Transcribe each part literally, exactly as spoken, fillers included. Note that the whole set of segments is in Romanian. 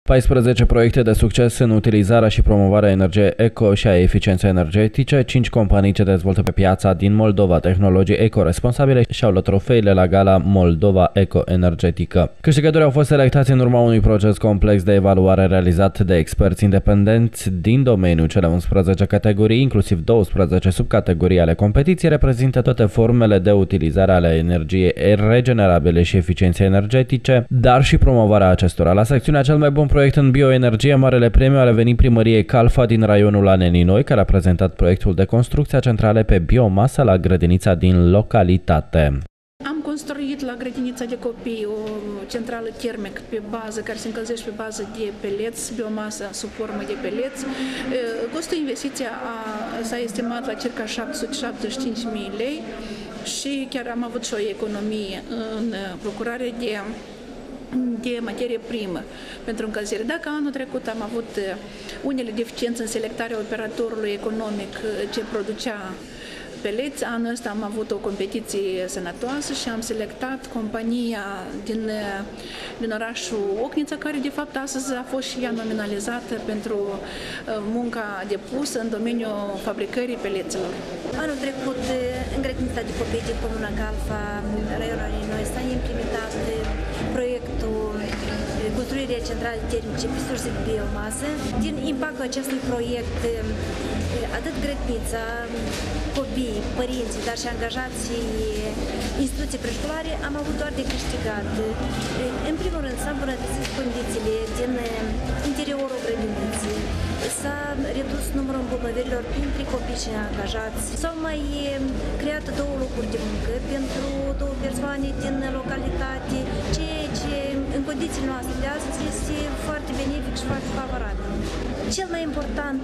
paisprezece proiecte de succes în utilizarea și promovarea energiei eco și a eficienței energetice, cinci companii ce dezvoltă pe piața din Moldova tehnologii eco-responsabile și-au luat trofeile la gala Moldova Eco-Energetică. Câștigătorii au fost selectați în urma unui proces complex de evaluare realizat de experți independenți din domeniu. Cele unsprezece categorii, inclusiv douăsprezece subcategorii ale competiției, reprezintă toate formele de utilizare ale energiei regenerabile și eficienței energetice, dar și promovarea acestora. La secțiunea cel mai bun proiect în bioenergie, marele premiu a revenit primăriei Calfa din raionul Anenii Noi, care a prezentat proiectul de construcție a centrale pe biomasă la grădinița din localitate. Am construit la grădinița de copii o centrală termică pe bază, care se încălzește pe bază de peleți, biomasă sub formă de peleți. Costul investiției s-a estimat la circa șapte sute șaptezeci și cinci de mii lei și chiar am avut și o economie în procurare de de materie primă pentru încălzire. Dacă anul trecut am avut unele deficiențe în selectarea operatorului economic ce producea peleți, anul ăsta am avut o competiție sănătoasă și am selectat compania din, din orașul Ocnița, care de fapt astăzi a fost și ea nominalizată pentru munca depusă în domeniul fabricării peleților. Anul trecut, în grădinița de copii din Comuna Calfa, raionul Noi, s-a implementat proiectul construirea centrale termice pe surse de biomasă. Din impactul acestui proiect, atât grădinița, copii, părinții, dar și angajații instituții preșcolare am avut doar de câștigat. În primul rând, s-au îmbunătățit condițiile din interiorul grădiniței, s-a redus numărul îmbolnăvirilor printre copii și angajați, s-au mai creat două locuri de muncă pentru două persoane din localitate, ceea ce în condițiile noastre de astăzi este foarte benefic și foarte favorabil. Cel mai important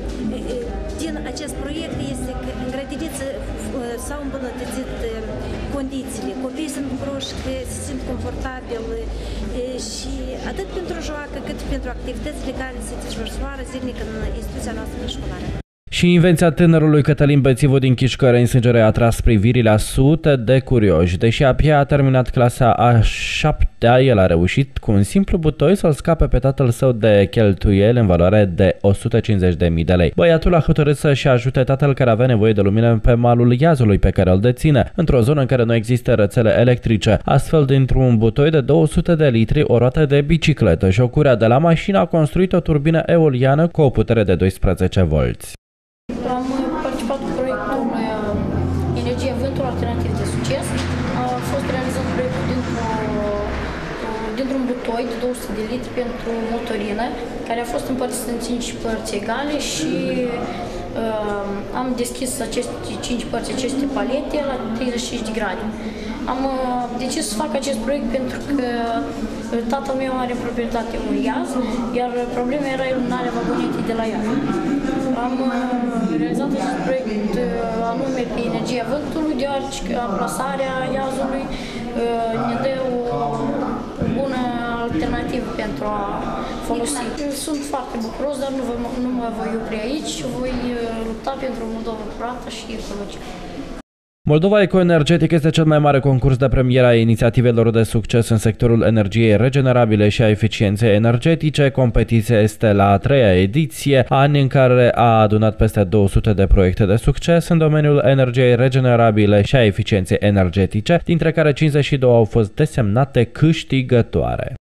din acest proiect este că în grădiniță s-au îmbunătățit condițiile. Copiii sunt bucuroși, că se simt confortabili și atât pentru joacă cât și pentru activitățile care se desfășoară zilnic în instituția noastră școlară. Și invenția tânărului Cătălin Bețivu din Chișcăreni Sângere a atras privirile a sute de curioși. Deși abia a terminat clasa a șaptea, el a reușit cu un simplu butoi să-l scape pe tatăl său de cheltuieli în valoare de o sută cincizeci de mii de lei. Băiatul a hotărât să-și ajute tatăl care avea nevoie de lumină pe malul Iazului pe care îl deține, într-o zonă în care nu există rețele electrice. Astfel, dintr-un butoi de două sute de litri, o roată de bicicletă și o curea de la mașină a construit o turbină eoliană cu o putere de doisprezece volți. Am participat cu proiectul Energia Vântului Alternativ de Succes. A fost realizat proiectul dintr-un butoi de două sute de litri pentru motorină, care a fost împărțit în cinci părți egale și uh, am deschis aceste cinci părți, aceste palete la treizeci și cinci de grade. Am uh, decis să fac acest proiect pentru că tatăl meu are în proprietate un iaz, iar problema era iluminarea vagonetei de la iaz. Am uh, realizat acest proiect uh, anume pe energia vântului, deoarece amplasarea iazului uh, ne dă o bună alternativă pentru a folosi. Sunt foarte bucuros, dar nu, vă, nu mă voi opri aici, voi lupta pentru o Moldova curată și ecologică. Moldova Eco-Energetică este cel mai mare concurs de premieră a inițiativelor de succes în sectorul energiei regenerabile și a eficienței energetice. Competiția este la a treia ediție, an în care a adunat peste două sute de proiecte de succes în domeniul energiei regenerabile și a eficienței energetice, dintre care cincizeci și două au fost desemnate câștigătoare.